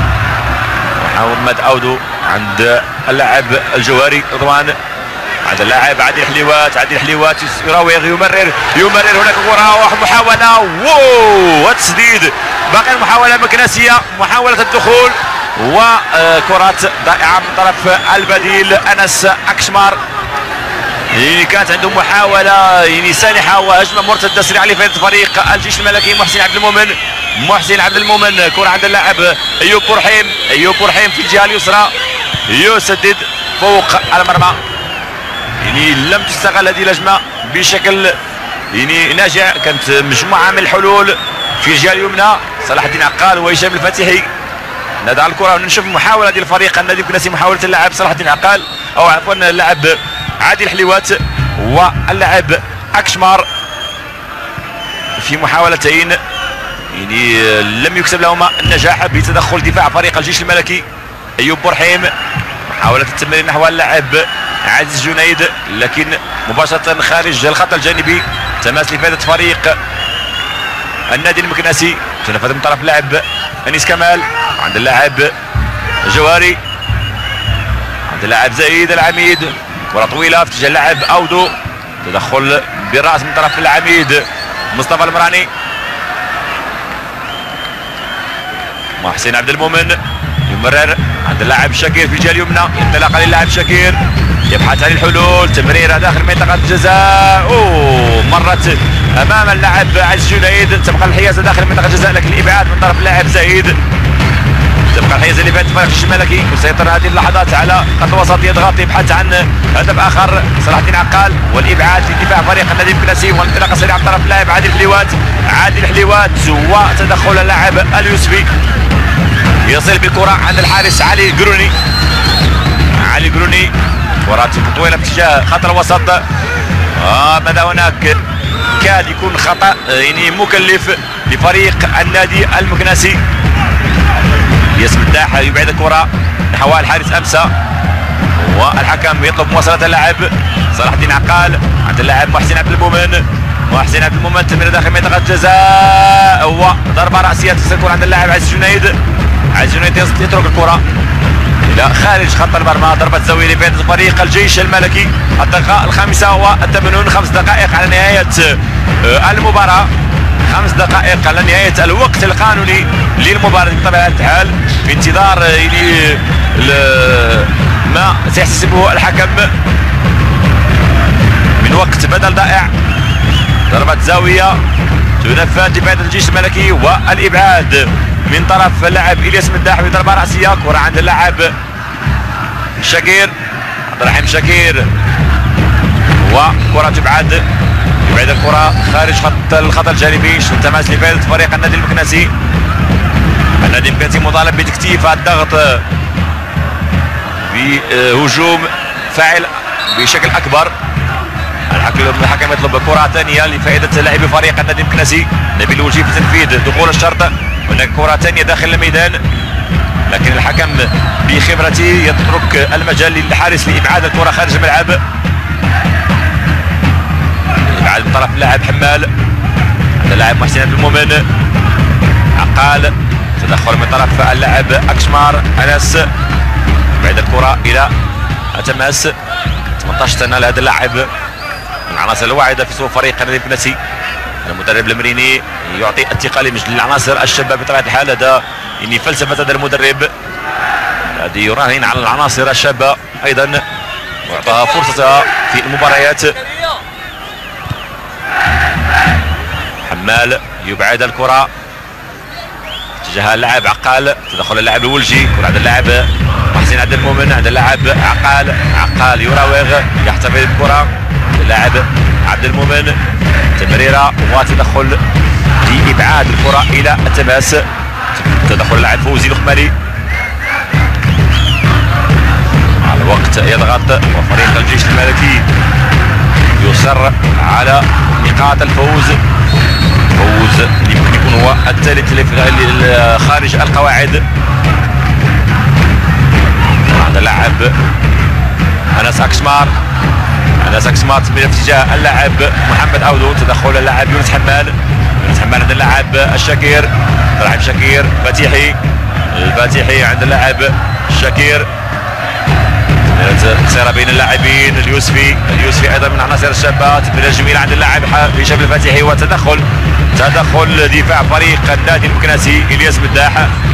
أودو عند اللاعب الجوهري رضوان. عند اللاعب عادل حليوات يراوغ يمرر هناك كرة ومحاولة وتسديد. باقي المحاولة مكناسية محاولة الدخول وكرة ضائعة من طرف البديل انس اكشمار. كانت عنده محاولة سانحة وهجمة مرتدة سريعة لفائدة فريق الجيش الملكي. محسن عبد المؤمن. كرة عند اللاعب ايوب برحيم في الجهة اليسرى يسدد فوق المرمى. لم تستغل هذه الهجمة بشكل ناجع. كانت مجموعة من الحلول في الجهة اليمنى. صلاح الدين عقال وهشام الفاتحي نضع الكرة ونشوف محاولة ديال الفريق النادي المكناسي. محاولة اللاعب صلاح الدين عقال او عفوا اللاعب عادل حليوات واللاعب اكشمار في محاولتين لم يكسب لهما النجاح بتدخل دفاع فريق الجيش الملكي. ايوب برحيم محاولة التمرير نحو اللاعب عزيز جنيد لكن مباشرة خارج الخط الجانبي. تماس لفائدة فريق النادي المكناسي. تنفذ من طرف اللاعب انيس كمال. عند اللاعب جواري. عند اللاعب زايد العميد. كرة طويلة في اتجاه اللاعب اودو. تدخل بالراس من طرف العميد مصطفى المراني. محسن عبد المؤمن مرر عند اللاعب شاكير في الجهه اليمنى، انطلاقه للاعب شاكير يبحث عن الحلول، تمريره داخل منطقه الجزاء، مرت امام اللاعب عز جنيد، تبقى الحيازه داخل منطقه الجزاء لكن الابعاد من طرف اللاعب زايد. تبقى الحيازه اللي فاتت الفريق الشمالكي يسيطر هذه اللحظات على خط الوسط، يضغط يبحث عن هدف اخر. صلاح الدين عقال والابعاد لدفاع فريق النادي المكنسي، وانطلاقه سريعه من طرف اللاعب عادل حليوات وتدخل اللاعب اليوسفي يصل بالكره عند الحارس علي قروني. كرة طويله باتجاه خط الوسط. ماذا هناك؟ كاد يكون خطا يعني مكلف لفريق النادي المكنسي. الياس مداح يبعد الكره نحو الحارس امسا، والحكم يطلب مواصله اللاعب صلاح الدين عقال عند اللاعب محسن عبد المؤمن. تمرير داخل منطقه الجزاء وضربه راسيه ستكون عند اللاعب عز جنيد يترك الكره الى خارج خط المرمى. ضربه زاويه لفائده فريق الجيش الملكي. الدقيقه 85، 5 دقائق على نهايه المباراه، 5 دقائق على نهايه الوقت القانوني للمباراه بطبيعه الحال، في انتظار ما سيحتسبه الحكم من وقت بدل ضائع. ضربه زاويه تنفذ لفائده الجيش الملكي، والابعاد من طرف اللاعب الياس مداح بضربه راسيه. كره عند اللاعب شاكير عبد الرحيم شاكير، وكره تبعد الكره خارج الخط الجانبي. تماس لفائده فريق النادي المكنسي. النادي المكنسي مطالب بتكثيف الضغط بهجوم فاعل بشكل اكبر. الحكم يطلب كره ثانيه لفائده لاعبي فريق النادي المكنسي. نبيل الوجيه في تنفيذ دخول الشرط. هناك كره ثانيه داخل الميدان، لكن الحكم بخبرته يترك المجال للحارس لابعاد الكره خارج الملعب. ابعاد من طرف اللاعب حمال عند اللاعب محسن عبد المؤمن. عقال تدخل من طرف اللاعب اكشمار انس، بعد الكره الى تماس 18 سنه لهذا اللاعب من العناصر الواعده في صفوف فريق النادي المكنسي. المدرب المريني يعطي الثقه لمثل العناصر الشابه بطبيعه الحال، هذا يعني فلسفه هذا المدرب الذي يراهن على العناصر الشابه ايضا ويعطيها فرصتها في المباريات. حمال يبعد الكره اتجاه اللاعب عقال، تدخل اللاعب الولجي، كره عند اللاعب محسن عبد المؤمن عند اللاعب عقال يراوغ يحتفظ بالكره اللاعب عبد المؤمن. تمريره وتدخل لابعاد الكره الى التماس. تدخل اللاعب فوزي الخمالي. على الوقت يضغط وفريق الجيش الملكي يصر على نقاط الفوز. اللي ممكن يكون هو الثالث خارج القواعد. عند اللاعب انس اكشمار تمرير في اتجاه اللاعب محمد اودو. تدخل اللاعب يونس حمال عند اللاعب الشاكير. اللاعب شاكير الفاتحي عند اللاعب الشاكير. سير بين اللاعبين. اليوسفي ايضا من العناصر الشابه. تمريره جميله عند اللاعب هشام الفاتحي، وتدخل دفاع فريق النادي المكنسي الياس مداح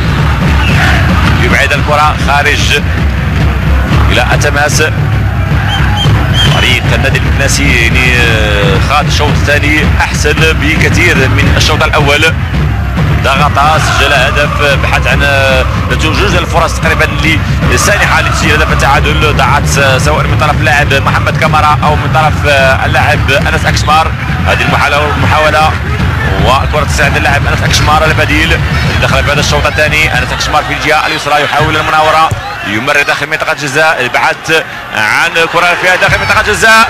يبعد الكره خارج الى التماس. فريق النادي المكنسي يعني خاض الشوط الثاني احسن بكثير من الشوط الاول. ضغط، سجل هدف، بحث عن جوج الفرص تقريبا اللي سانحه لتسجيل هدف التعادل. ضاعت سواء من طرف اللاعب محمد كامارا او من طرف اللاعب انس اكشمار. هذه المحاوله والكره تسعى عند اللاعب انس اكشمار البديل. دخل في هذا الشوط الثاني انس اكشمار في الجهه اليسرى يحاول المناوره، يمرر داخل منطقه الجزاء. البحث عن كره فيها داخل منطقه الجزاء.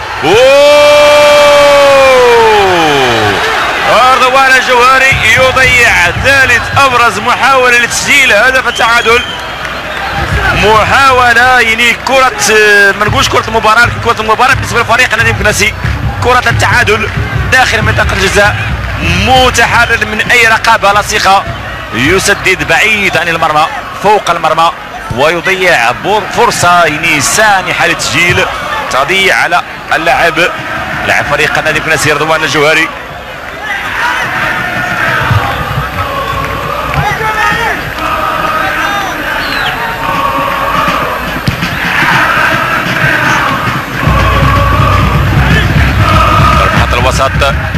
رضوان الجوهري يضيع ثالث ابرز محاوله لتسجيل هدف التعادل. محاوله يعني كره، ما نقولش كره المباراه، لكن كره المباراه بالنسبه لفريق النادي المكنسي. كره التعادل داخل منطقه الجزاء، متحرر من اي رقابه لاصقه، يسدد بعيد عن المرمى فوق المرمى، ويضيع فرصه يعني سانحه للتسجيل تضيع على اللاعب فريق النادي المكنسي رضوان الجوهري. الوسط.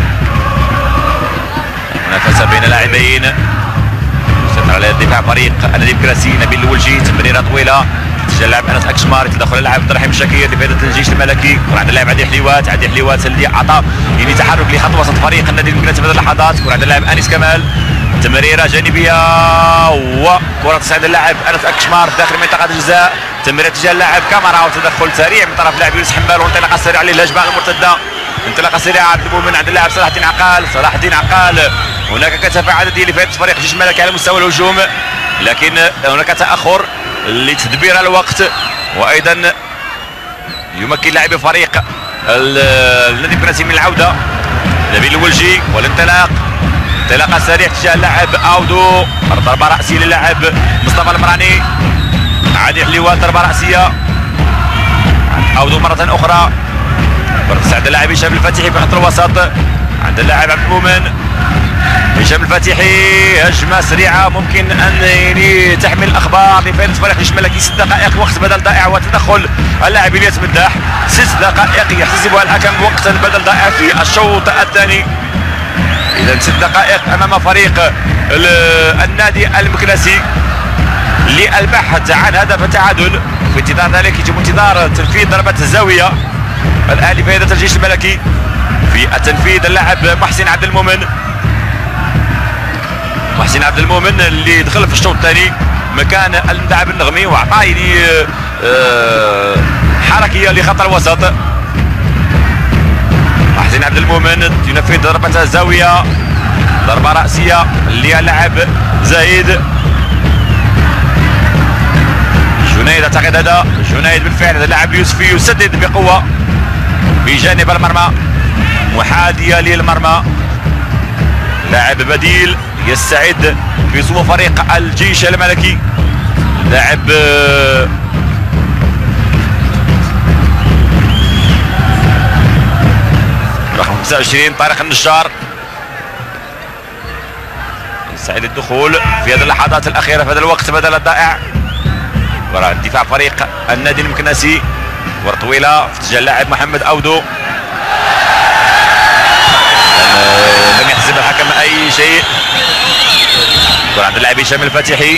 منافسه بين لاعبين يسيطر على دفاع فريق النادي المكناسي. نبيل الولجي، تمريره طويله تجاه اللاعب انس اكشمار، يتدخل اللاعب عبد الرحيم الشاكير لفائده الجيش الملكي. وعند اللاعب عدي حليوات اللي عطى يعني تحرك لخط وسط فريق النادي المكناسي في هذه اللحظات. وعند اللاعب انيس كمال، تمريره جانبيه وكره تصعد اللاعب انس اكشمار داخل منطقه الجزاء. تمريره تجاه اللاعب كاميرا وتدخل سريع من طرف اللاعب يونس حمال وانطلاقه سريعه عليه الهجمه المرتده. انطلاقه سريعه عبد المؤمن عند اللاعب صلاح الدين عقال. هناك كثافه عدديه لفائده فريق الجيش الملكي على مستوى الهجوم، لكن هناك تاخر لتدبير الوقت، وايضا يمكن لاعبي فريق النادي المكناسي من العوده. نبيل الولجي والانطلاق، انطلاقه سريع تجاه اللاعب اودو، ضربه راسيه للاعب مصطفى المراني. عادي حليوات ضربه راسيه اودو مره اخرى. تساعد اللاعب هشام الفاتحي في خط الوسط عند اللاعب عبد المؤمن. هشام الفاتحي، هجمه سريعه ممكن ان يعني تحمل الاخبار لفائده فريق الجيش الملكي. 6 دقائق وقت بدل ضائع وتدخل اللاعب الياس مداح. 6 دقائق يحتسبها الحكم وقتا بدل ضائع في الشوط الثاني. اذا 6 دقائق امام فريق النادي المكناسي للبحث عن هدف التعادل. في انتظار ذلك يجب انتظار تنفيذ ضربه الزاويه الان لفائده الجيش الملكي. في التنفيذ اللاعب محسن عبد المؤمن اللي دخل في الشوط الثاني مكان اللاعب النغمي واعطاه يعني حركيه لخط الوسط. محسن عبد المؤمن ينفذ ضربه الزاويه، ضربه راسيه للاعب زايد جنيد. اعتقد هذا جنيد بالفعل. هذا اللاعب يوسفي يسدد بقوه بجانب المرمى، محاذيه للمرمى. لاعب بديل يستعد في صفوف فريق الجيش الملكي. لاعب رقم 25 طارق النجار يستعد للدخول في هذه اللحظات الاخيره في هذا الوقت بدل الضائع. وراء دفاع فريق النادي المكناسي، ورا طويله في اتجاه اللاعب محمد اودو. لم يحسب الحكم اي شيء. عند اللاعب هشام الفاتحي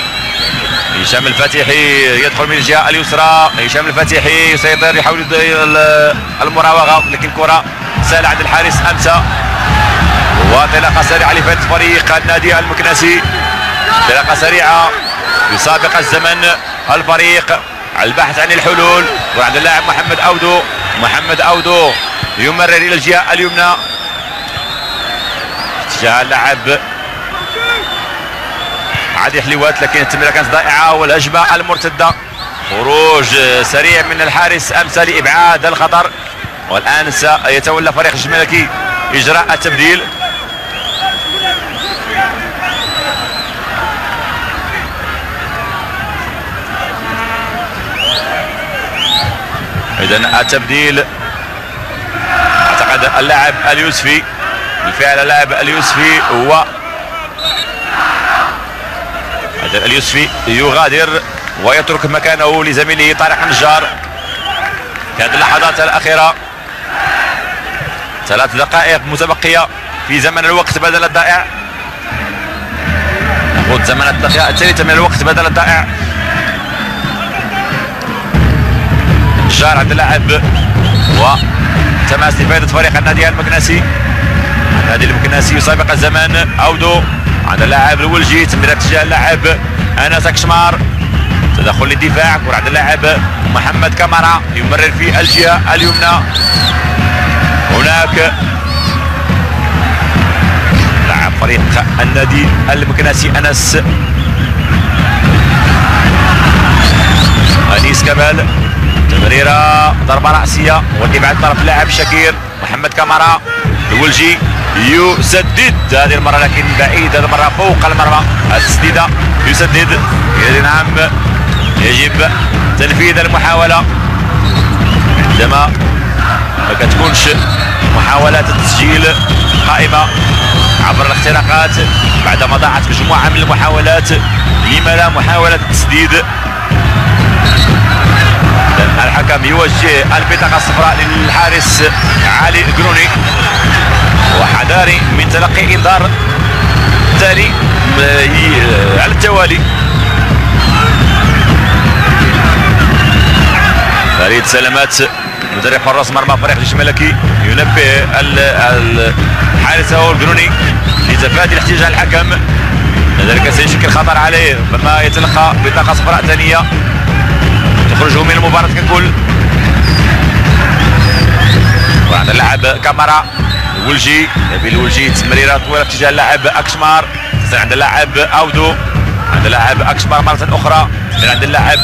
يدخل من الجهه اليسرى. هشام الفاتحي يسيطر، يحاول المراوغه، لكن كره سهله عند الحارس امسه. وانطلاقه سريعه لفائده فريق النادي المكناسي، انطلاقه سريعه يسابق الزمن الفريق على البحث عن الحلول. وعند اللاعب محمد اودو يمرر الى الجهه اليمنى اتجاه اللاعب عادي حليوات، لكن التمريره كانت ضائعه. والهجمه المرتده، خروج سريع من الحارس امسه لابعاد الخطر. والان سيتولى فريق الجيش الملكي اجراء التبديل. اذا التبديل اعتقد اللاعب اليوسفي، بالفعل اللاعب اليوسفي هو اليوسفي يغادر ويترك مكانه لزميله طارق النجار في هذه اللحظات الاخيره. 3 دقائق متبقيه في زمن الوقت بدل الضائع. ناخذ زمن الدقيقه الثالثه من الوقت بدل الضائع. النجار عند اللاعب وتماس لفائده فريق النادي المكناسي. النادي المكناسي يسابق الزمن. اودو عند اللاعب الولجي، تمريره تجاه اللاعب انس اكشمار، تدخل للدفاع. كره عند اللاعب محمد كامارا يمرر في الجهه اليمنى. هناك لاعب فريق النادي المكناسي انيس كمال، تمريره ضربه راسيه والابعاد طرف اللاعب شاكير. محمد كامارا، الولجي يسدد هذه المره لكن بعيد، هذه المره فوق المرمى. التسديده يسدد. نعم، يجب تنفيذ المحاوله عندما ما كتكونش محاولات التسجيل قائمه عبر الاختراقات بعدما ضاعت مجموعه من المحاولات. لما لا محاوله التسديد؟ الحكم يوجه البطاقه الصفراء للحارس علي قروني، وحذاري من تلقي انذار تالي على التوالي. فريد سلامات مدرب حراس مرمى فريق الجيش الملكي ينبه الحارس القروني لتفادي الاحتجاج على الحكم، لذلك سيشكل خطر عليه، ربما يتلقى بطاقه صفراء ثانيه تخرجه من المباراه ككل. وعند اللاعب كامارا ولجي، يبي الولجي تمريره طويله في اتجاه اللاعب اكشمار، عند اللاعب اودو، عند اللاعب اكشمار مره اخرى، عند اللاعب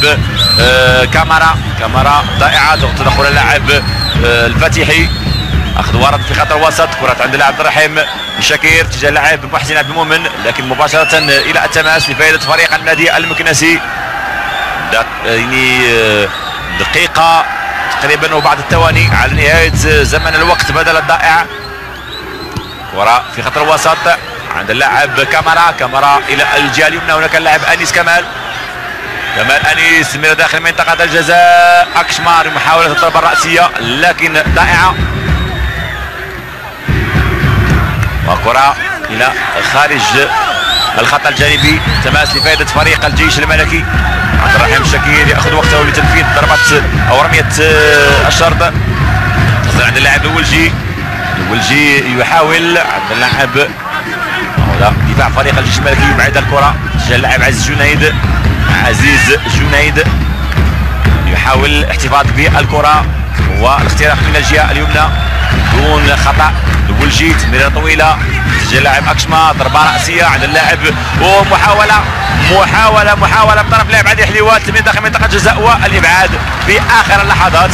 كامارا ضائعه، تدخل اللاعب الفاتحي، اخذ ورد في خط الوسط، كره عند اللاعب عبد الرحيم شاكير تجاه اللاعب محسن عبد المؤمن، لكن مباشره الى التماس لفائده فريق النادي المكنسي. يعني دقيقه تقريبا وبعض الثواني على نهايه زمن الوقت بدل الضائع. كره في خط الوسط عند اللاعب كامارا الى الجهه اليمنى، هناك اللاعب انيس كمال انيس من داخل منطقه الجزاء، اكشمار محاوله الضربه الراسيه لكن ضائعه، وكره الى خارج الخط الجانبي، تماس لفائده فريق الجيش الملكي. عبد الرحيم شاكير ياخذ وقته لتنفيذ ضربه او رميه الشرط، تصل عند اللاعب الولجي يحاول، عند اللاعب دفاع فريق الجيش الملكي يبعد الكره تجاه اللاعب عزيز جنيد يحاول الاحتفاظ بالكره والاختراق من الجهه اليمنى دون خطا. الولجي تمريره طويله تجاه اللاعب اكشما، ضربه راسيه عند اللاعب ومحاوله بطرف لاعب عادي حليوات من داخل منطقه الجزاء، والابعاد في اخر اللحظات،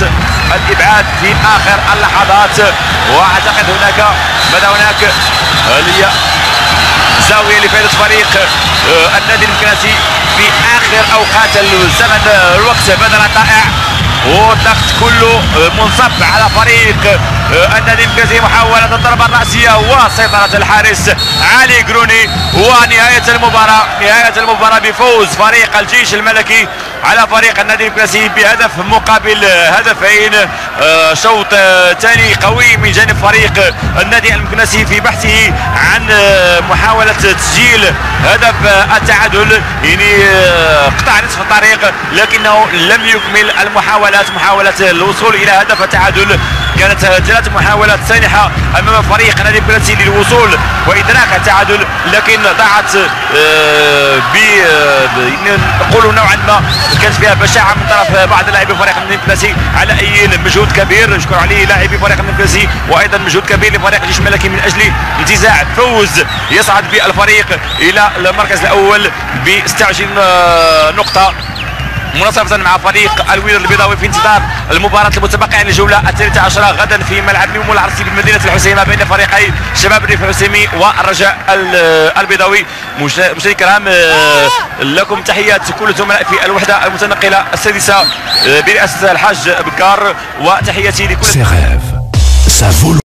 واعتقد هناك هي زاويه لفائده فريق النادي المكنسي في اخر اوقات الزمن الوقت بدل الضائع، والضغط كله منصب على فريق النادي المكنسي. محاولة الضربة الرأسية وسيطرة الحارس علي قروني، ونهاية المباراة بفوز فريق الجيش الملكي على فريق النادي المكنسي بهدف مقابل هدفين. شوط ثاني قوي من جانب فريق النادي المكنسي في بحثه عن محاولة تسجيل هدف التعادل، يعني قطع نصف الطريق لكنه لم يكمل محاولة الوصول إلى هدف التعادل. كانت 3 محاولات سانحة أمام فريق النادي المكنسي للوصول وإدراك التعادل، لكن ضاعت نقول نوعا ما كانت فيها بشاعة من طرف بعض لاعبي فريق النادي المكنسي. على أي مجهود كبير نشكر عليه لاعبي فريق النادي المكنسي، وأيضا مجهود كبير لفريق الجيش الملكي من أجل انتزاع فوز يصعد بالفريق إلى المركز الأول ب 26 نقطة، مناصفة مع فريق الوداد البيضاوي في انتظار المباراة المتبقية للجولة 13 غدا في ملعب نيوم العرسي بمدينة الحسيمة بين فريقي شباب الريف الحسيمي والرجاء البيضاوي. مشاهدينا الكرام، لكم تحيات كل الزملاء في الوحدة المتنقلة السادسة برئاسة الحاج بكار، وتحياتي لكل